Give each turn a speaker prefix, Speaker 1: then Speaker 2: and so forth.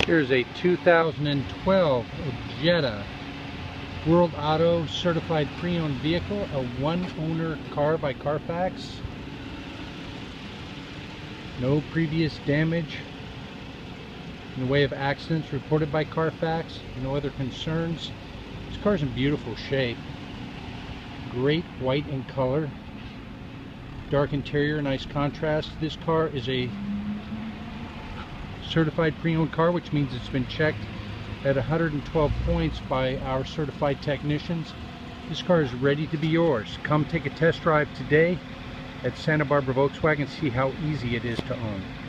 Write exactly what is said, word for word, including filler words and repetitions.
Speaker 1: Here's a two thousand twelve Jetta World Auto certified pre-owned vehicle, a one-owner car by CarFax. No previous damage in the way of accidents reported by CarFax. No other concerns. This car's in beautiful shape. Great white in color. Dark interior, nice contrast. This car is a certified pre-owned car, which means it's been checked at one hundred twelve points by our certified technicians. This car is ready to be yours. Come take a test drive today at Santa Barbara Volkswagen. See how easy it is to own.